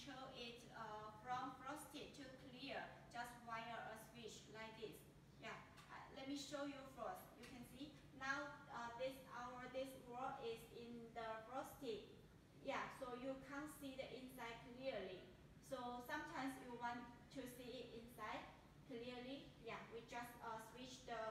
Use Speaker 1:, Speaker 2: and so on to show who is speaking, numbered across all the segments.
Speaker 1: control it from frosted to clear just via a switch like this. Yeah, let me show you first. You can see now this wall is in the frosted. Yeah, so you can't see the inside clearly. So sometimes you want to see it inside clearly. Yeah, we just switch the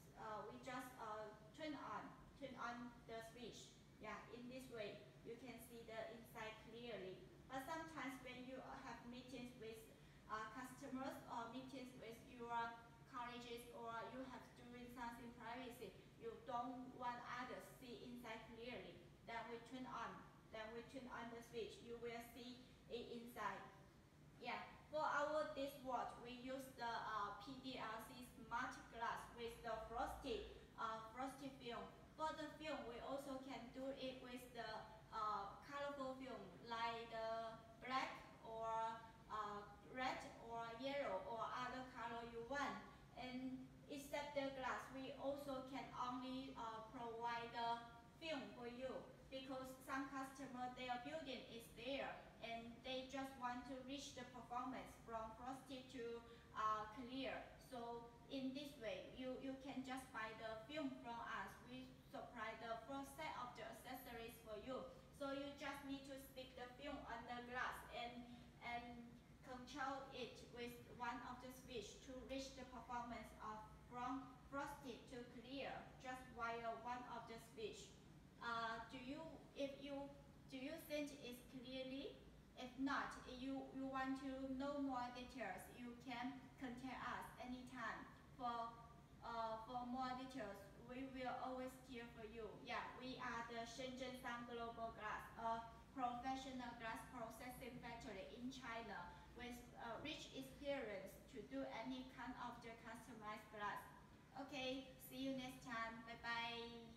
Speaker 1: turn on the switch. Yeah, in this way you can see the inside clearly. But sometimes when you have meetings with customers or meetings with your colleagues, or you have doing something privacy, you don't want others see inside clearly, then we turn on the switch. You will see it inside. Yeah, for our dishwatch, we use the PDLC smart glass with the frosted film. For the film, we also can do it with the colorful film, like the black or red or yellow or other color you want. And except the glass, we also can only provide the film for you, because some customer, their building is there and they just want to reach the performance from frosted to clear. So in this way, you can just buy the film from us. We supply the full set of the accessories for you. So you just need to stick the film on the glass and control it with one of the switch to reach the performance of from frosted to clear just via one of the switch. Do you think it's clearly? If not, you want to know more details, you can contact us anytime for more details. We will always here for you. Yeah, we are the Shenzhen Global Glass, a professional glass processing factory in China with rich experience to do any kind of the customized glass. Okay, see you next time. Bye bye.